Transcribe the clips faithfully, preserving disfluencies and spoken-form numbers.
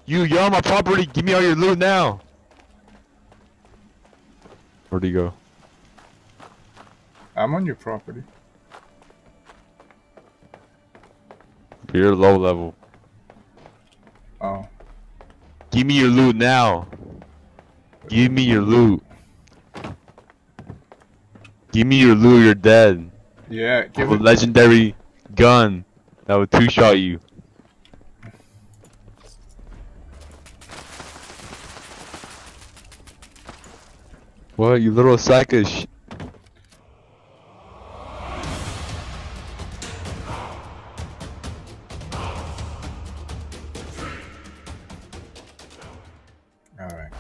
You, you're on my property. Give me all your loot now. Where'd he go? I'm on your property. You're low level. Oh. Give me your loot now. Give me your loot. Give me your loot. You're dead. Yeah, I give have a it. legendary gun that would two-shot you. What, you little sack of sh- Alright.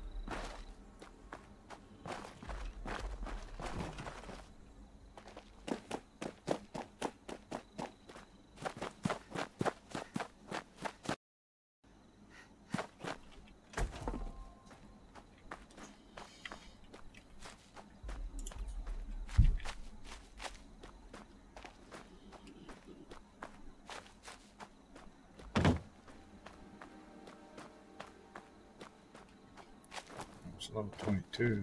It's level twenty-two.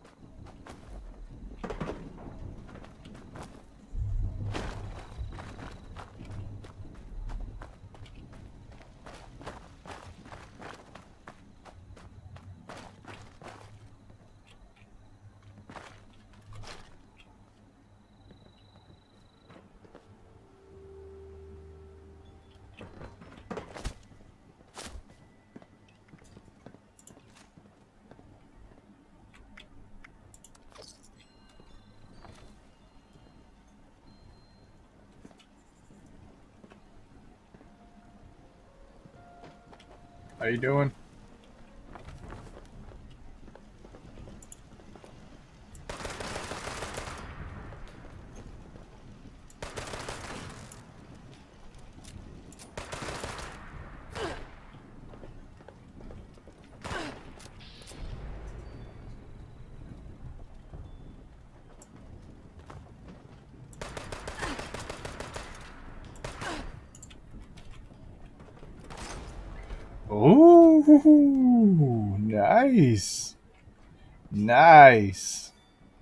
How you doing? Ooh, nice. Nice.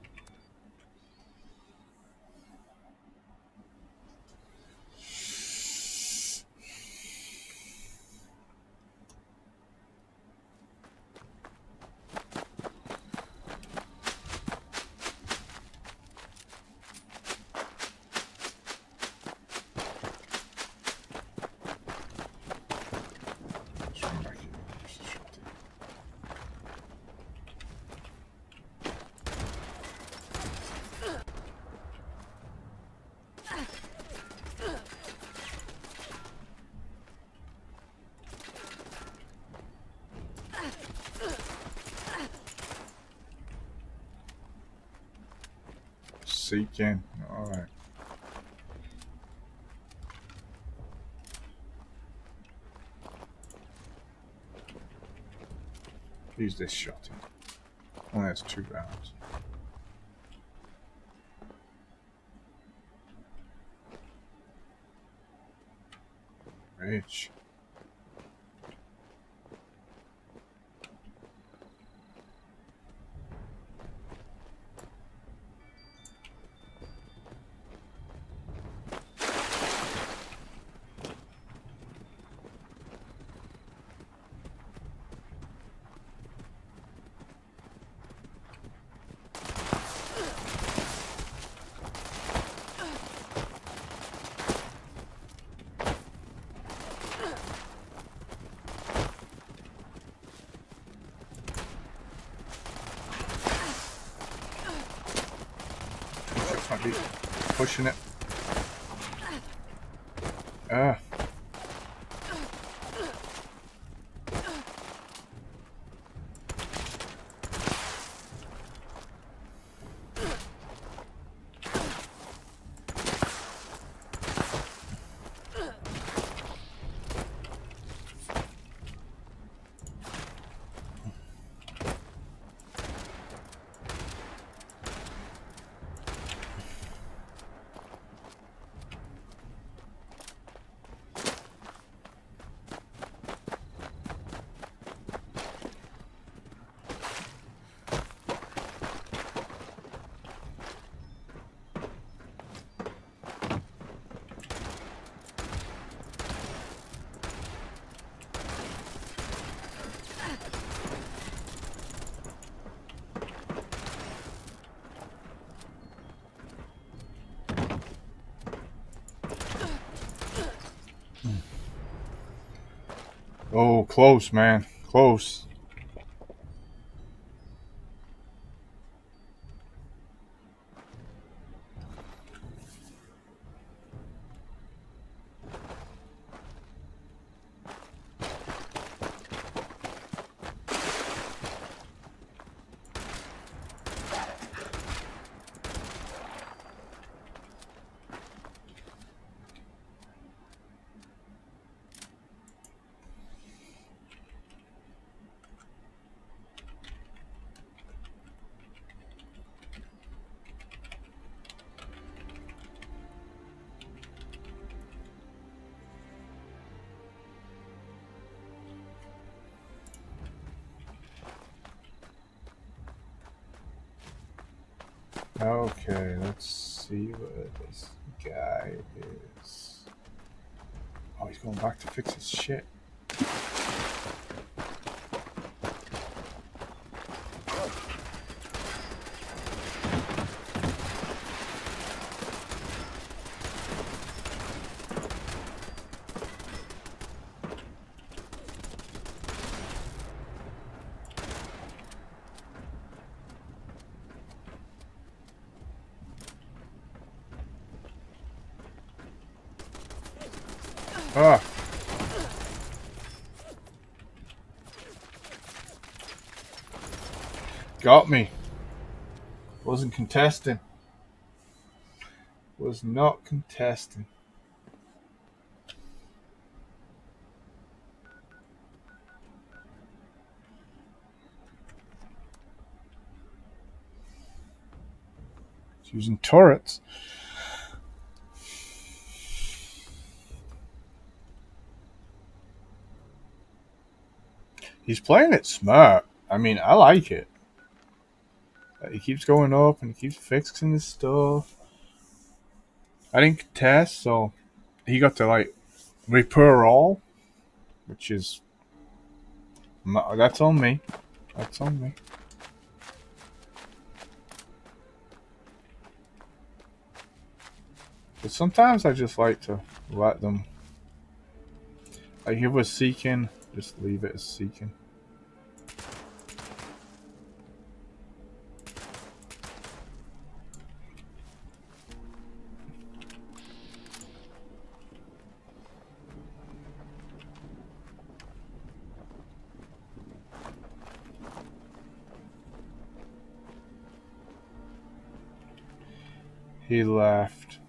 Seeking. Alright. Use this shotgun. Only has two rounds. Rich. Might be pushing it. Ah. Oh, close, man. Close. Okay, let's see what this guy is. Oh, he's going back to fix his shit. Ah! Got me. Wasn't contesting. Was not contesting. He's using turrets. He's playing it smart. I mean, I like it. He keeps going up and he keeps fixing his stuff. I didn't contest, so he got to like repair all, which is that's on me. That's on me. But sometimes I just like to let them. Like if it was seeking, just leave it as seeking. He left.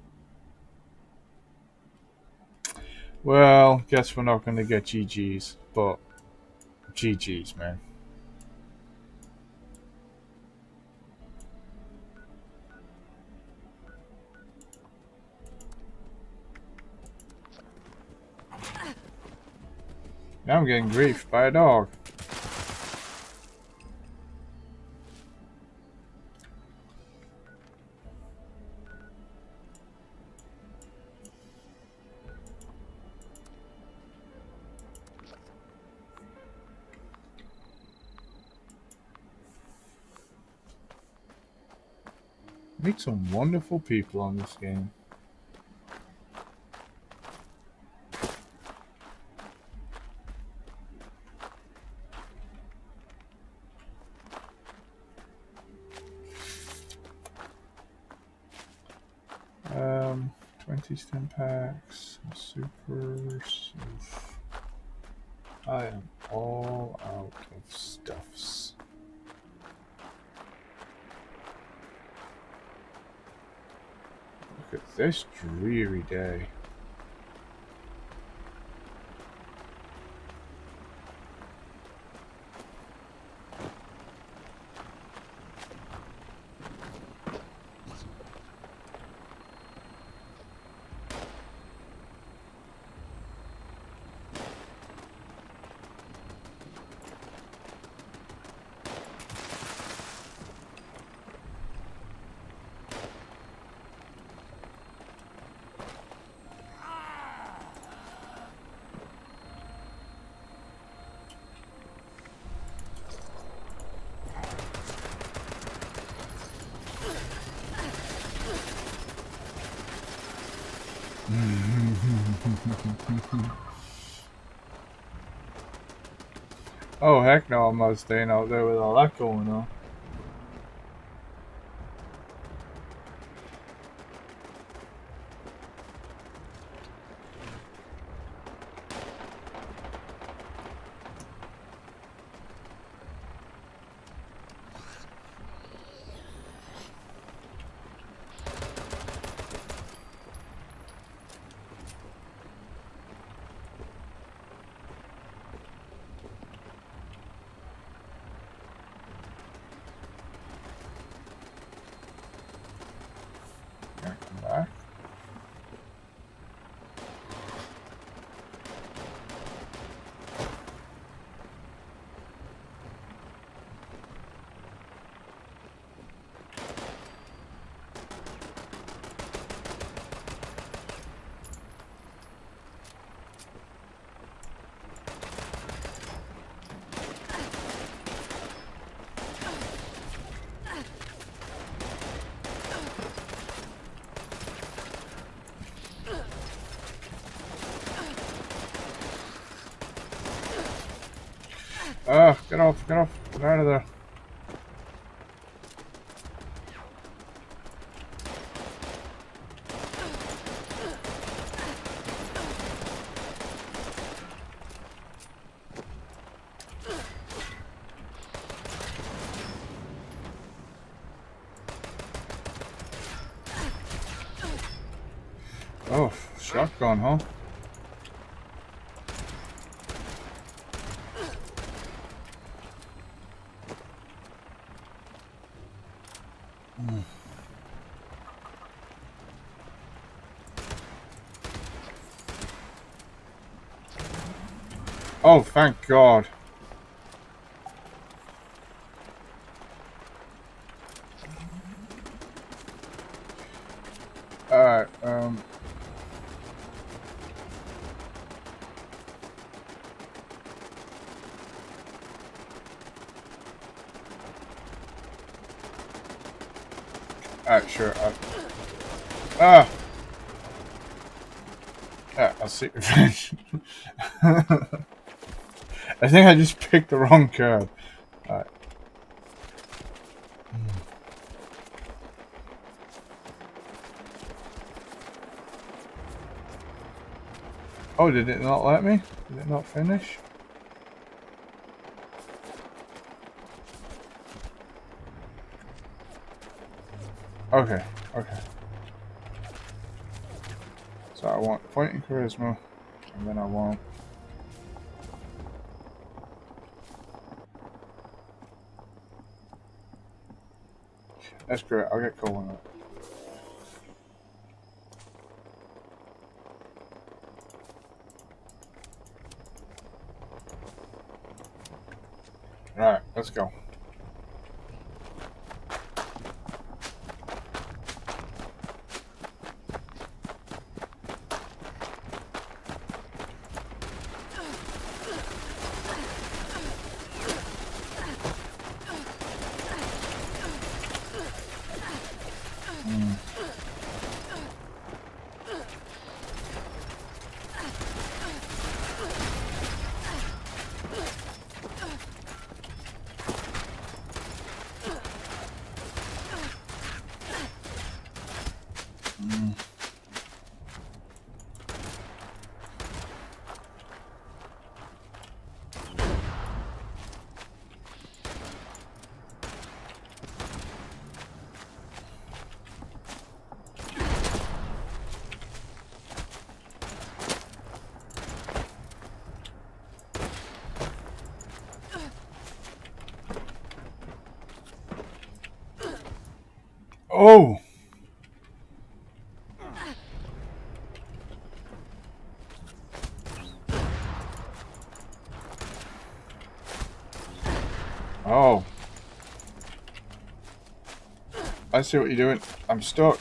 Well, guess we're not going to get G Gs, but G Gs, man. Now I'm getting griefed by a dog. Meet some wonderful people on this game. Um, twenty stim packs, supers. Oof. I am all out of stuffs. Look at this dreary day. Oh, heck no, I'm not staying out there with all that going on. Gonna come back. Ah, get off, get off, get out of there. Oh, shotgun, huh? Mm. Oh, thank God. Alright, um... Alright, sure. I'll... Ah! Yeah, I'll see you finish. I think I just picked the wrong card. Alright. Oh, did it not let me? Did it not finish? Okay, okay. So I want fighting charisma, and then I want... That's great, I'll get going on it. Alright, let's go. Mm. Mm. Oh! Oh. I see what you're doing. I'm stuck.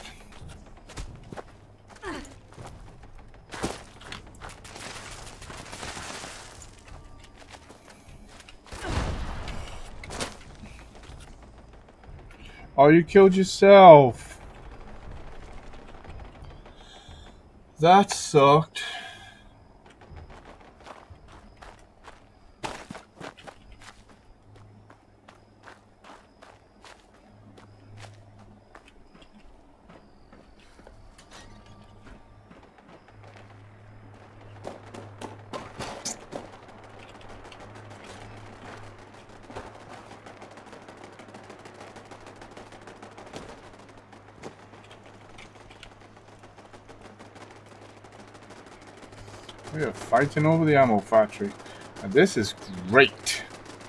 Oh, you killed yourself. That sucked. We are fighting over the ammo factory. And this is great.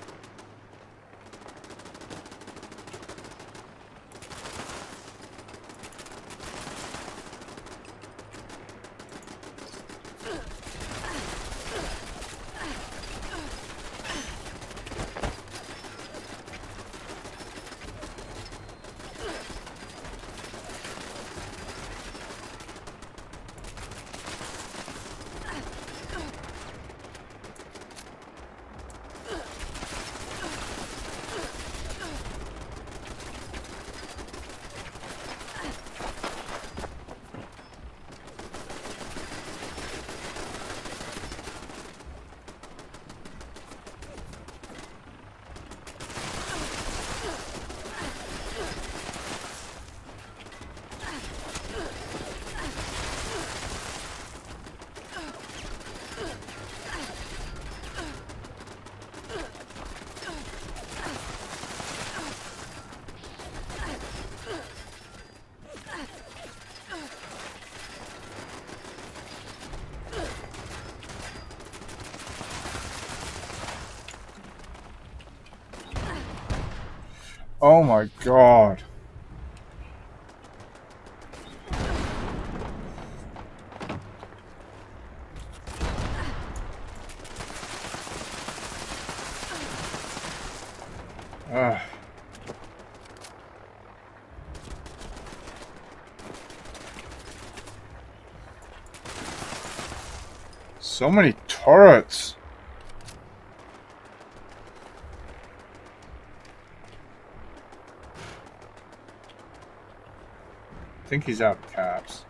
Oh my god. Ugh. So many turrets. I think he's out of caps.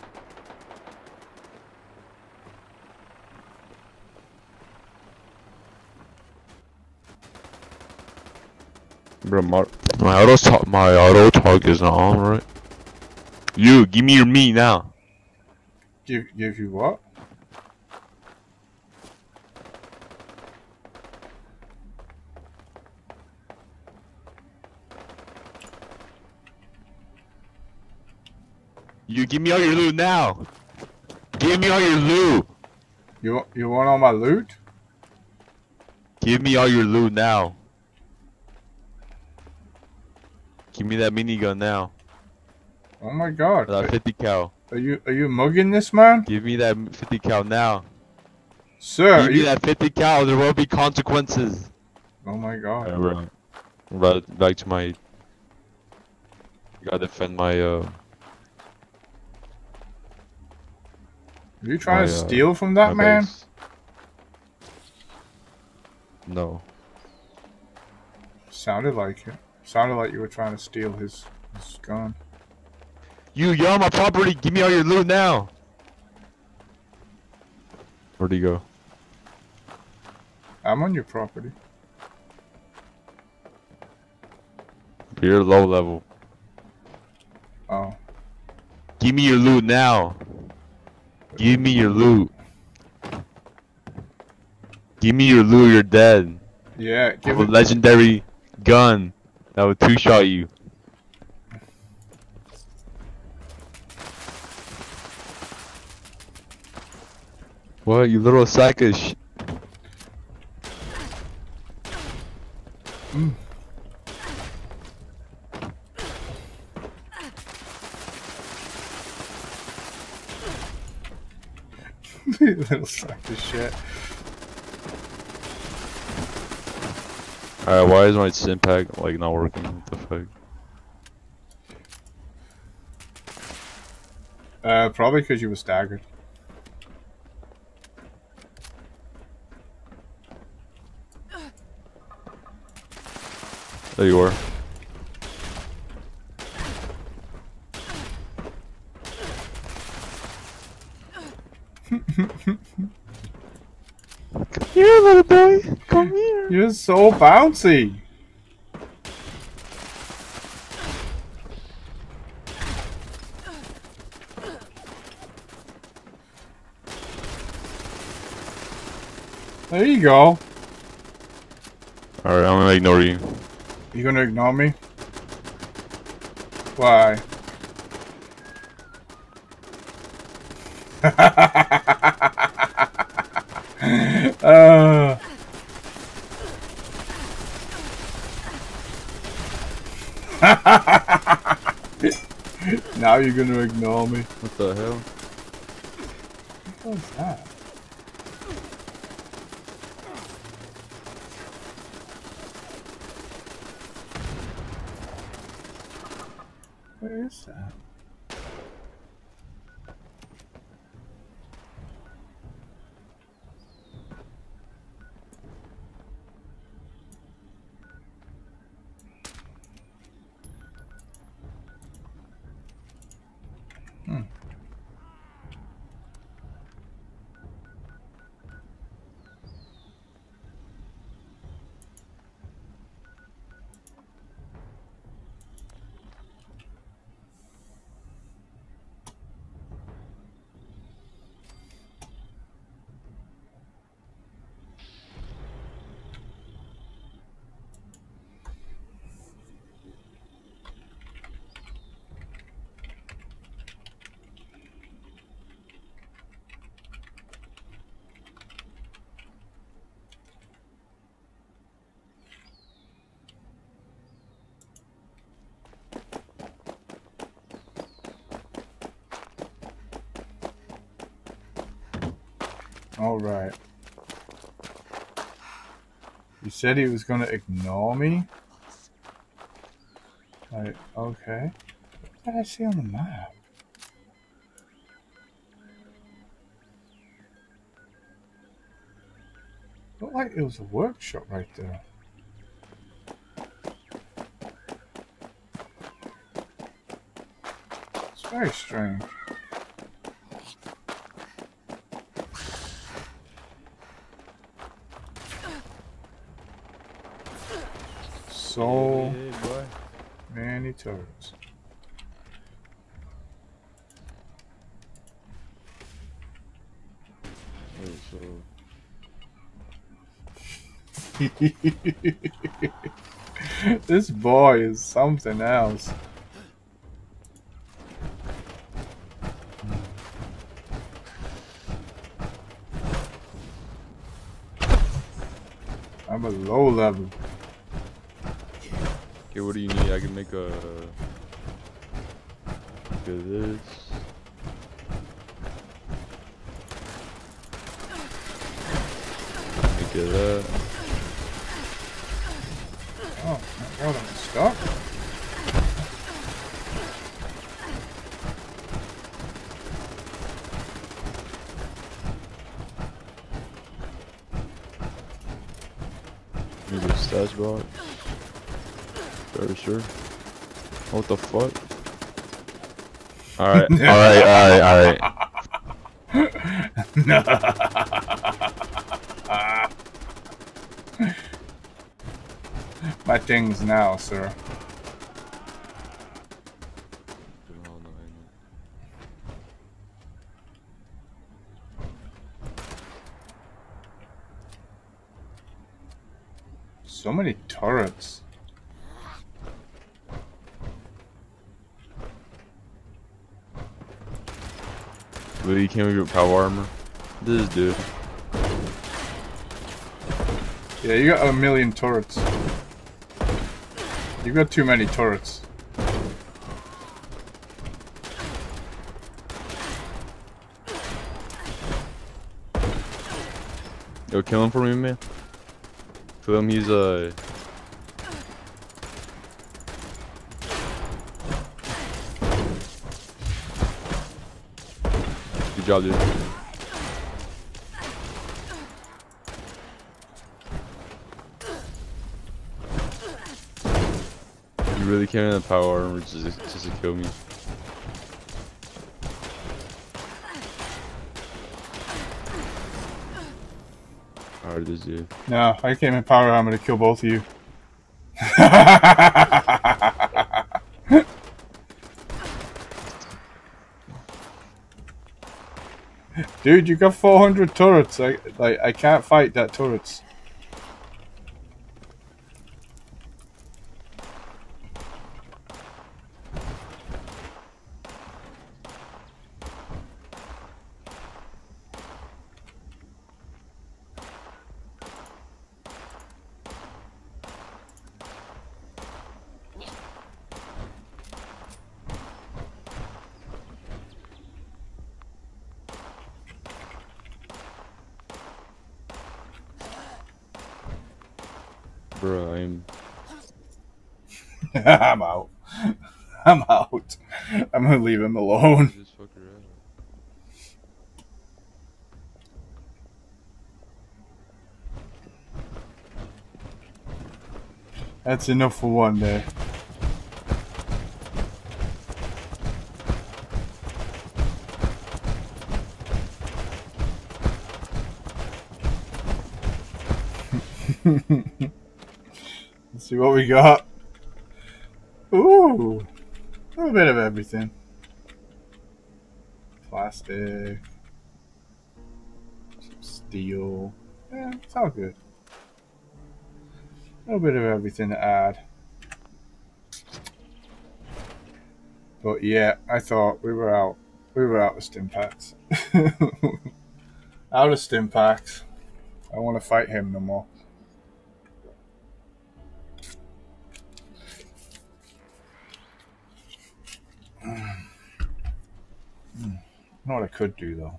Bro, my, my auto talk, my auto talk is not on, right? You, give me your meat now. Give give you what? You give me all your loot now. Give me all your loot. You you want all my loot? Give me all your loot now. Give me that minigun now. Oh my god. That fifty cal. Are you are you mugging this man? Give me that fifty cal now. Sir, Give me you... that fifty cal. There will be consequences. Oh my god. Alright, bro. Right back to my. Gotta defend my. uh... Are you trying my, to uh, steal from that my man? base. No. Sounded like it. Sounded like you were trying to steal his, his gun. You, you're on my property. Give me all your loot now. Where'd he go? I'm on your property. You're low level. Oh. Give me your loot now. Give me your loot. Give me your loot. You're dead. Yeah, I give have a it. legendary gun that would two-shot you. What, you little sack of sh- Mm. Little sack of shit. Alright, why is my sim pack like not working? What the fuck? Uh, probably because you were staggered. There you are. Come here, little boy. Come here. You're so bouncy. There you go. Alright, I'm gonna ignore you. You gonna ignore me? Why? uh. Now you're gonna ignore me. What the hell? What was that? Where is that? Hmm. All right. You said he was gonna ignore me? Like, okay. What did I see on the map? Looked like it was a workshop right there. It's very strange. So Hey, boy. many turrets. Wait, so This boy is something else. I'm a low level. okay, what do you need? I can make a look at this. Make it that. Oh my god, I'm stuck. Need a stash box. Very sure. What the fuck? Alright, alright, alright, alright. My things now, sir. So many turrets. But you can't get power armor. This dude. Yeah, you got a million turrets. You got too many turrets. Yo, kill him for me, man. Kill him, he's uh good job, dude. You really came in the power armor just, just to kill me. Alright, this dude. No, I came in power armor to kill both of you. Dude, you got four hundred turrets. I like I can't fight that turrets. Bro, I'm. I'm out. I'm out. I'm gonna leave him alone. Just fuck around. That's enough for one day. Let's see what we got. Ooh, a little bit of everything. Plastic, some steel. Yeah, it's all good. A little bit of everything to add. But yeah, I thought we were out. We were out of stim packs. Out of stim packs. I don't want to fight him no more. You know what I could do though?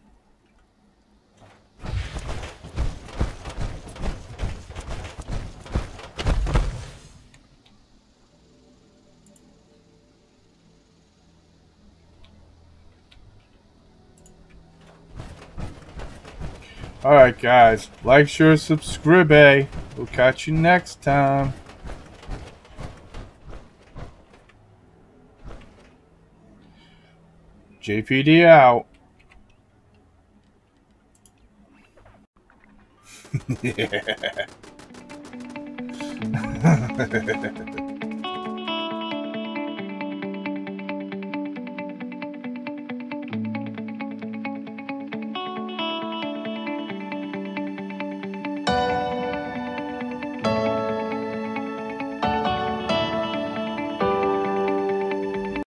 Alright guys, like, share, subscribe. We'll catch you next time. J P D out. Yeah.